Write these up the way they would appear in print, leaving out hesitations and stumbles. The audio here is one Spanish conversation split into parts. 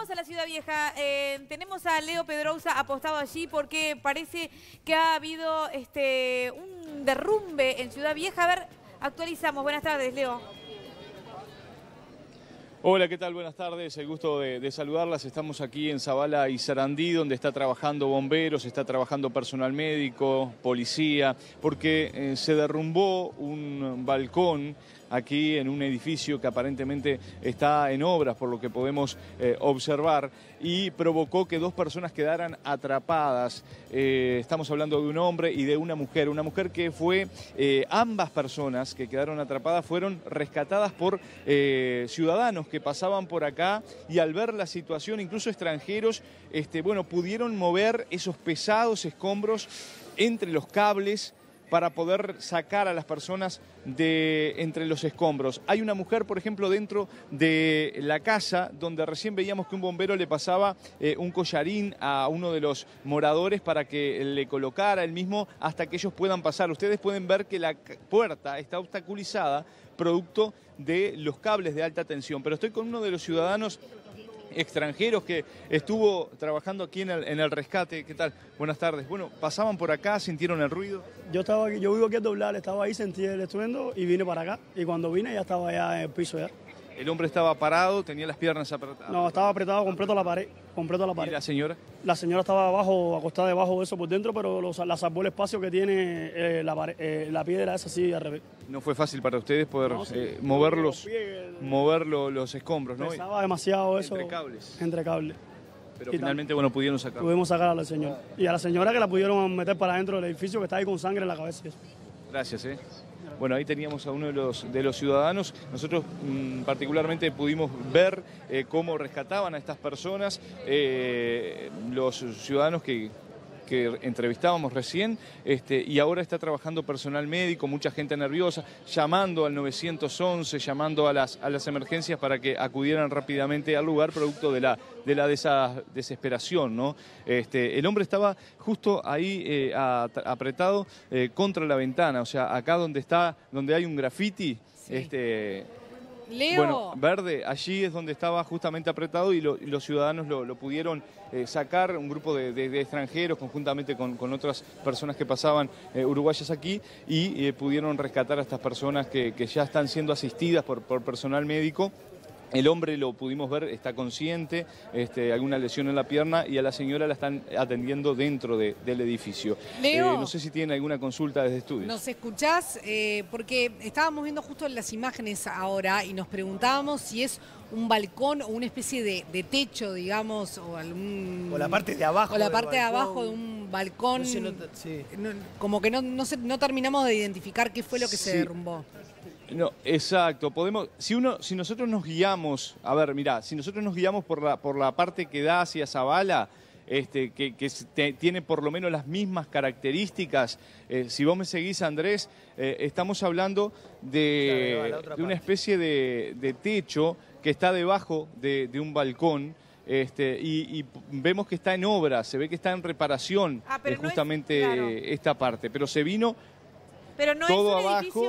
vamos a la Ciudad Vieja. Tenemos a Leo Pedrousa apostado allí porque parece que ha habido un derrumbe en Ciudad Vieja. A ver, actualizamos. Buenas tardes, Leo. Hola, ¿qué tal? Buenas tardes, el gusto de saludarlas. Estamos aquí en Zabala y Sarandí, donde está trabajando bomberos, está trabajando personal médico, policía, porque se derrumbó un balcón aquí en un edificio que aparentemente está en obras, por lo que podemos observar, y provocó que dos personas quedaran atrapadas. Estamos hablando de un hombre y de una mujer que fue, ambas personas que quedaron atrapadas fueron rescatadas por ciudadanos que pasaban por acá y al ver la situación, incluso extranjeros, pudieron mover esos pesados escombros entre los cables para poder sacar a las personas de entre los escombros. Hay una mujer, por ejemplo, dentro de la casa, donde recién veíamos que un bombero le pasaba un collarín a uno de los moradores para que le colocara el mismo hasta que ellos puedan pasar. Ustedes pueden ver que la puerta está obstaculizada producto de los cables de alta tensión. Pero estoy con uno de los ciudadanos extranjeros que estuvo trabajando aquí en el rescate. ¿Qué tal? Buenas tardes. Bueno, pasaban por acá, sintieron el ruido. Yo vivo aquí al doblar, estaba ahí, sentí el estruendo y vine para acá. Y cuando vine ya estaba ya en el piso ya. El hombre estaba parado, tenía las piernas apretadas. No, estaba apretado completo a la pared, ¿Y la señora? La señora estaba abajo, acostada debajo de eso por dentro, pero la salvó el espacio que tiene la piedra esa así al revés. No fue fácil para ustedes poder mover los escombros, ¿no? Pesaba demasiado eso. Entre cables. Entre cables. Pero finalmente, bueno, pudieron sacarlo. Pudimos sacar a la señora. Y a la señora que la pudieron meter para adentro del edificio, que está ahí con sangre en la cabeza. Gracias, Bueno, ahí teníamos a uno de los ciudadanos. Nosotros particularmente pudimos ver cómo rescataban a estas personas, los ciudadanos que entrevistábamos recién, y ahora está trabajando personal médico, mucha gente nerviosa, llamando al 911, llamando a las emergencias para que acudieran rápidamente al lugar producto de la desesperación, ¿no? El hombre estaba justo ahí apretado contra la ventana, o sea, acá donde hay un graffiti, sí. Leo. Bueno, verde, allí es donde estaba justamente apretado y los ciudadanos lo pudieron sacar, un grupo de extranjeros conjuntamente con otras personas que pasaban uruguayas aquí y pudieron rescatar a estas personas que ya están siendo asistidas por personal médico. El hombre lo pudimos ver, está consciente, alguna lesión en la pierna, y a la señora la están atendiendo dentro del edificio. Leo, no sé si tienen alguna consulta desde estudios. ¿Nos escuchás? Porque estábamos viendo justo las imágenes ahora y nos preguntábamos si es un balcón o una especie de techo, digamos, o la parte de abajo. O la parte de abajo de un balcón. No se nota, sí. Como que no terminamos de identificar qué fue lo que se derrumbó. No, exacto. Si nosotros nos guiamos, a ver, mirá, si nosotros nos guiamos por la parte que da hacia Zabala, que tiene por lo menos las mismas características, si vos me seguís, Andrés, estamos hablando de una especie de techo que está debajo de un balcón. Y vemos que está en obra, se ve que está en reparación justamente no claro. Esta parte, pero se vino todo abajo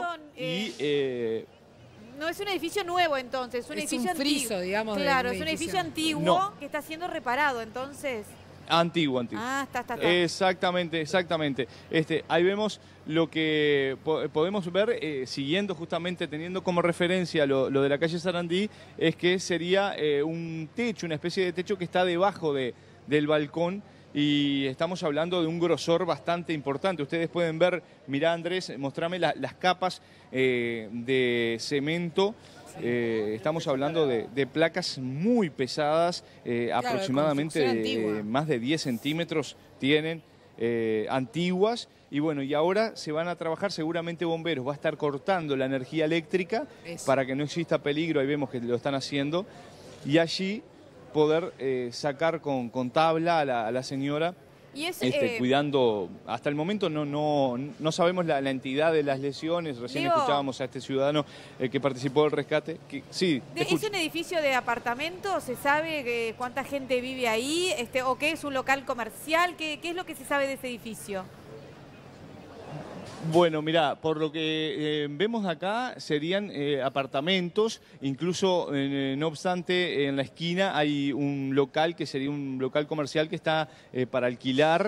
no es un edificio nuevo, entonces, es un edificio friso, digamos. Claro, es un edificio antiguo que está siendo reparado, entonces. Antiguo. Ah, está. Exactamente. Ahí vemos lo que podemos ver, siguiendo justamente, teniendo como referencia lo de la calle Sarandí, es que sería un techo, una especie de techo que está debajo del balcón. Y estamos hablando de un grosor bastante importante. Ustedes pueden ver, mirá, Andrés, mostrame las capas de cemento. Estamos hablando de placas muy pesadas, claro, aproximadamente más de 10 centímetros tienen, antiguas. Y bueno, y ahora se van a trabajar, seguramente bomberos va a estar cortando la energía eléctrica para que no exista peligro. Ahí vemos que lo están haciendo. Y allí poder sacar con tabla a la señora, y cuidando. Hasta el momento no sabemos la entidad de las lesiones. Recién escuchábamos a este ciudadano que participó del rescate. Sí, ¿es un edificio de apartamentos? ¿Se sabe cuánta gente vive ahí? ¿O qué es un local comercial? ¿Qué es lo que se sabe de ese edificio? Bueno, mirá, por lo que vemos acá serían apartamentos, incluso no obstante en la esquina hay un local que sería un local comercial que está para alquilar,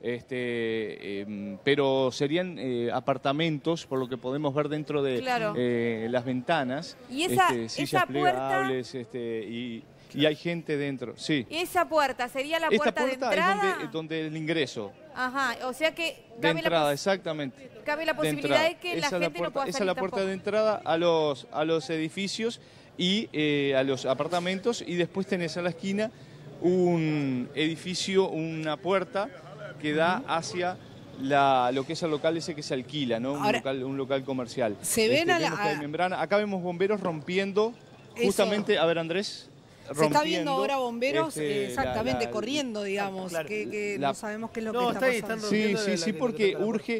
pero serían apartamentos, por lo que podemos ver dentro de Claro. las ventanas, Y esa sillas puerta... plegables, y hay gente dentro, sí. Esa puerta sería la Esta puerta de puerta entrada. es donde el ingreso. Ajá, o sea que De cabe entrada, la, exactamente. cabe la De posibilidad de entrada. que la Esa es gente no pueda esa es salir la puerta tampoco. de entrada a los edificios y a los apartamentos, y después tenés a la esquina un edificio, una puerta que da hacia lo que es el local ese que se alquila, ¿no? Ahora, un local comercial. se ven vemos que hay membrana. Acá vemos bomberos rompiendo, justamente, a ver, Andrés. Se está viendo ahora bomberos, este, exactamente, corriendo, digamos, claro, que no sabemos qué es lo no, que está está ahí, pasando. están Sí, porque urge.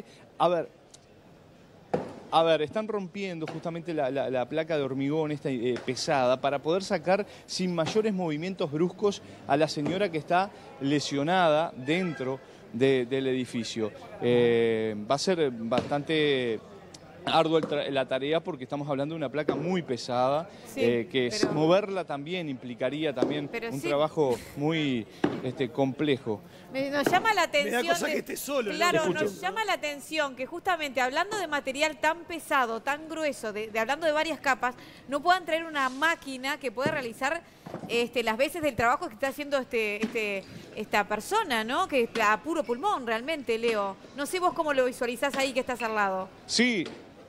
A ver, están rompiendo justamente la placa de hormigón esta pesada para poder sacar sin mayores movimientos bruscos a la señora que está lesionada dentro del edificio. Va a ser bastante ardua la tarea porque estamos hablando de una placa muy pesada, Sí, que pero- moverla también implicaría también Pero un sí. trabajo muy complejo. Nos llama la atención. cosa que esté solo, ¿no? Claro, Te escucho. nos llama la atención que justamente hablando de material tan pesado, tan grueso, hablando de varias capas, no puedan traer una máquina que pueda realizar las veces del trabajo que está haciendo esta persona, ¿no? Que es a puro pulmón realmente, Leo. No sé vos cómo lo visualizás ahí que estás al lado. Sí.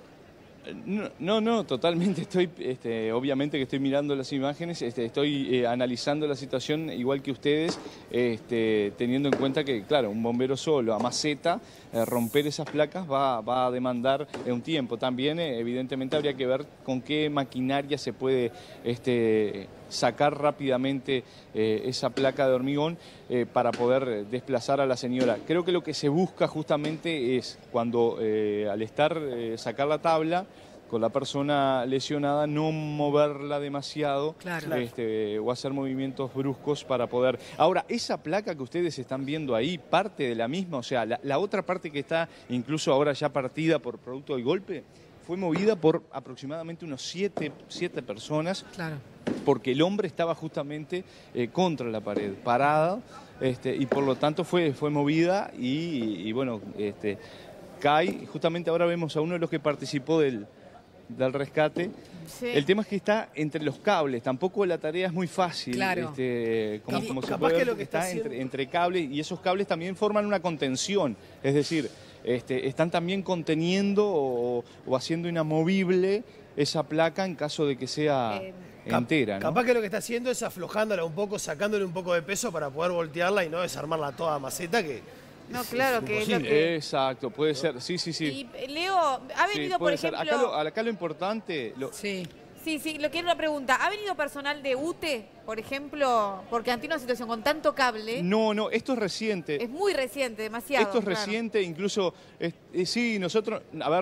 No, totalmente. Estoy, obviamente que estoy mirando las imágenes, estoy analizando la situación igual que ustedes, teniendo en cuenta que, claro, un bombero solo a maceta, romper esas placas va a demandar un tiempo. También, evidentemente, habría que ver con qué maquinaria se puede sacar rápidamente esa placa de hormigón para poder desplazar a la señora. Creo que lo que se busca justamente es cuando al sacar la tabla con la persona lesionada, no moverla demasiado, Claro. o hacer movimientos bruscos para poder... Ahora, esa placa que ustedes están viendo ahí, parte de la misma, o sea, la otra parte que está incluso ahora ya partida por producto del golpe, fue movida por aproximadamente unos siete personas, Claro. porque el hombre estaba justamente contra la pared, parada, y por lo tanto fue movida y bueno, cae. Justamente ahora vemos a uno de los que participó del rescate. Sí. El tema es que está entre los cables, tampoco la tarea es muy fácil, Claro. como se Capaz puede que ver, lo porque que está está haciendo- entre cables, y esos cables también forman una contención, es decir, están también conteniendo o haciendo inamovible esa placa en caso de que sea entera, ¿no? Capaz que lo que está haciendo es aflojándola un poco, sacándole un poco de peso para poder voltearla y no desarmarla toda a maceta, que No, es claro, que es lo imposible. que... Exacto, puede ser, sí. Y Leo, ha Sí, venido, por puede ser. ejemplo... Acá lo importante... Sí. Sí, lo quiero una pregunta. ¿Ha venido personal de UTE, por ejemplo? Porque ante una situación con tanto cable, No, esto es reciente. es muy reciente, demasiado. Esto es claro. reciente, incluso, sí, nosotros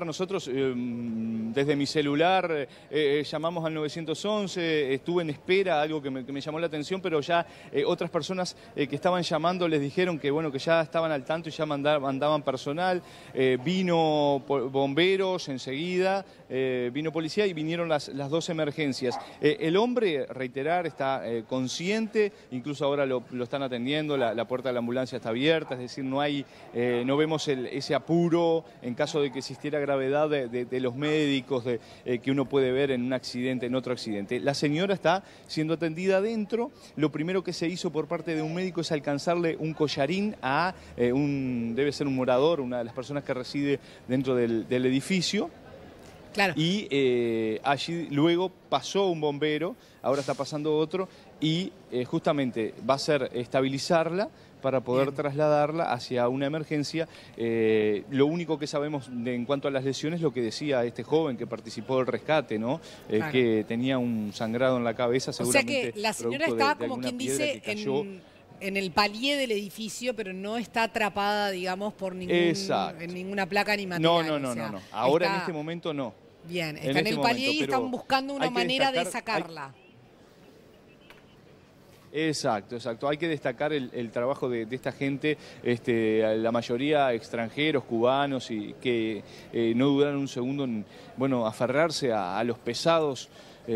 desde mi celular llamamos al 911, estuve en espera, algo que me llamó la atención, pero ya otras personas que estaban llamando les dijeron que bueno, que ya estaban al tanto y ya mandaban personal, vino bomberos enseguida, vino policía y vinieron las dos emergencias. El hombre, reiterar, está consciente, incluso ahora lo están atendiendo, la puerta de la ambulancia está abierta, es decir, no vemos ese apuro en caso de que existiera gravedad de los médicos que uno puede ver en un accidente, en otro accidente. La señora está siendo atendida adentro. Lo primero que se hizo por parte de un médico es alcanzarle un collarín a debe ser un morador, una de las personas que reside dentro del edificio. Claro. Y allí luego pasó un bombero, ahora está pasando otro, y justamente va a ser estabilizarla para poder trasladarla hacia una emergencia. Lo único que sabemos en cuanto a las lesiones, lo que decía este joven que participó del rescate, ¿no? Claro. Que tenía un sangrado en la cabeza, O sea seguramente. que la señora producto está, de como alguna quien piedra dice, que cayó. en el palier del edificio, pero no está atrapada, digamos, por Exacto. en ninguna placa ni material. No. o sea, Ahora en está- este momento no. Bien, en está en este el palier momento, y pero están buscando una hay que manera de destacar- sacarla. Exacto, exacto. Hay que destacar el trabajo de esta gente, la mayoría extranjeros, cubanos, y que no dudaron un segundo en, bueno, aferrarse a los pesados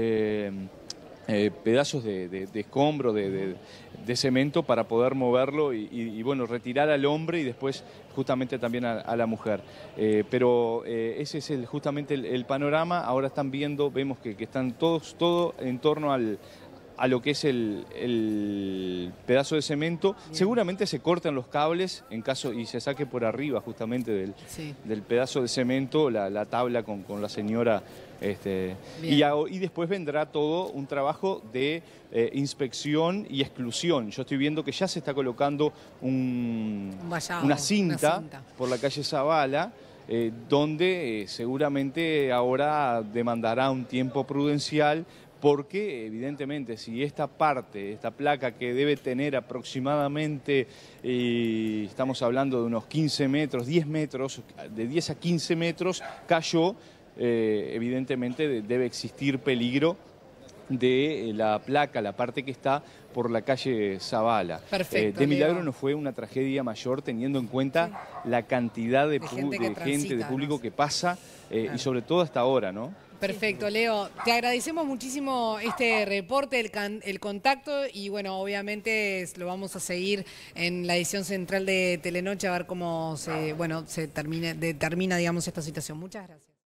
pedazos de escombro, de cemento para poder moverlo y, bueno, retirar al hombre y después justamente también a la mujer. Pero ese es justamente el panorama. Ahora vemos que están todo en torno a lo que es el pedazo de cemento. Bien. Seguramente se cortan los cables en caso y se saque por arriba justamente del pedazo de cemento la tabla con la señora. Y después vendrá todo un trabajo de inspección y exclusión. Yo estoy viendo que ya se está colocando una cinta por la calle Zavala, donde seguramente ahora demandará un tiempo prudencial, porque evidentemente si esta placa que debe tener aproximadamente, estamos hablando de unos 15 metros, 10 metros, de 10 a 15 metros, cayó, evidentemente debe existir peligro de la placa, la parte que está por la calle Zavala. Perfecto, de milagro no fue una tragedia mayor, teniendo en cuenta la cantidad de gente, de público que pasa, y sobre todo hasta ahora, ¿no? Perfecto, Leo. Te agradecemos muchísimo este reporte, el contacto, y bueno, obviamente lo vamos a seguir en la edición central de Telenoche a ver cómo se termina, digamos, esta situación. Muchas gracias.